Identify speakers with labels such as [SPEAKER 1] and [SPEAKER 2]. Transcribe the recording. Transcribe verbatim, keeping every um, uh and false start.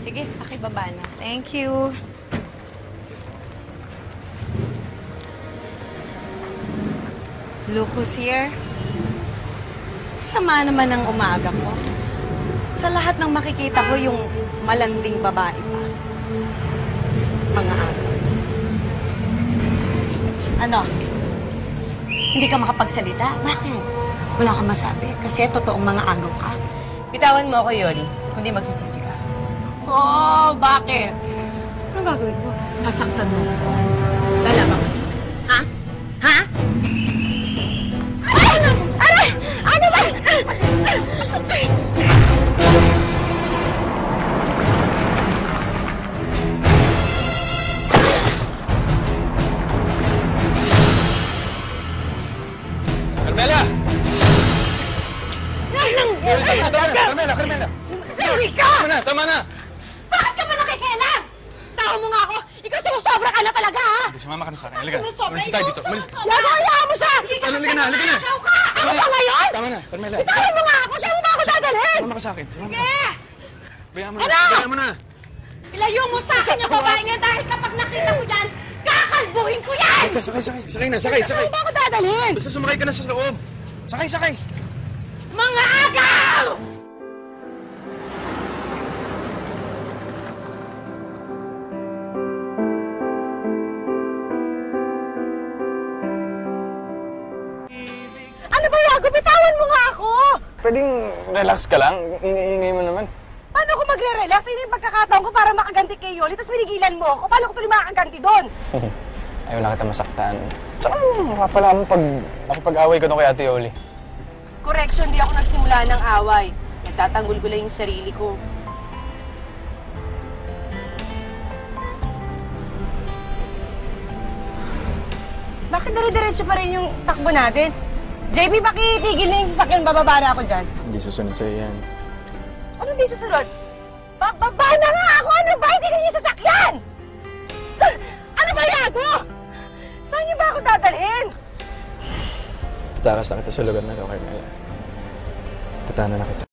[SPEAKER 1] Sige, pakibaba na. Thank you. Lucas here. Sama naman ang umaga ko. Sa lahat ng makikita ko, yung malanding babae pa. Mga agaw. Ano? Hindi ka makapagsalita? Bakit? Wala kang masabi kasi totoong mga agaw ka.
[SPEAKER 2] Bitawan mo ako, Yoli. Kundi magsisisi ka.
[SPEAKER 1] Oh, bakit? Anong gagawin mo? Sasaktan mo ko. Lalaban ka sa akin. Ha? Ha? Ay! Aray! Ano ba?
[SPEAKER 3] Carmela! Carmela, Carmela!
[SPEAKER 1] Uwi ka!
[SPEAKER 3] Tama na, tama na!
[SPEAKER 1] Bakit ka ba nakikialam? Tao mo nga ako! Ikaw sumusobra ka na talaga, ha?
[SPEAKER 3] Hindi, sumama ka na sa akin. Halika. Umalis tayo dito. Umalis.
[SPEAKER 1] Nagaya mo siya!
[SPEAKER 3] Ano, halika na, halika na!
[SPEAKER 1] Ikaw ka! Ako ba ngayon?
[SPEAKER 3] Tama na, Carmela.
[SPEAKER 1] Bitawan mo nga ako! Saan mo ba ako dadalhin?
[SPEAKER 3] Sumama ka sa akin. Sumama ka.
[SPEAKER 1] Eh!
[SPEAKER 3] Bayaan mo na.
[SPEAKER 1] Ano?
[SPEAKER 3] Bayaan mo na.
[SPEAKER 1] Ilayo mo sa akin yung babae niya dahil kapag nakita mo yan, kakalbuhin ko yan!
[SPEAKER 3] Halika, sakay, sakay. Sakay na, sakay, sakay.
[SPEAKER 1] Saan mo ba ako dadalhin?
[SPEAKER 3] Basta sumakay ka na sa loob. Sakay, sakay.
[SPEAKER 1] Mga agaw! Ano ba, Yago? Bitawan mo nga ako!
[SPEAKER 3] Pwedeng relax ka lang. Ingay mo naman.
[SPEAKER 1] Paano ako magre-relax? Ini yung pagkakataon ko para makaganti kay Yoli, tapos pinigilan mo ako. Paano ko tuloy makakaganti doon?
[SPEAKER 3] Ayaw na kita masaktan. Tsaka mapapala mo pag nakipag-away ko doon kay Ate Yoli.
[SPEAKER 2] Correction, di ako nagsimula ng away. Nagtatanggol ko lang yung sarili ko.
[SPEAKER 1] Bakit dire-diretso pa rin yung takbo natin? J B, pakitigil na yung sasakyan. Bababa na ako dyan.
[SPEAKER 3] Hindi susunod sa'yo yan.
[SPEAKER 1] Ano di susunod? Bababa na nga ako! Ano ba? Hindi ganyan yung sasakyan! Ano ba, Yago? Saan niyo ba ako dadalhin?
[SPEAKER 3] Tatakas na kita sa lugar na to, Carmela. Tatana na kita.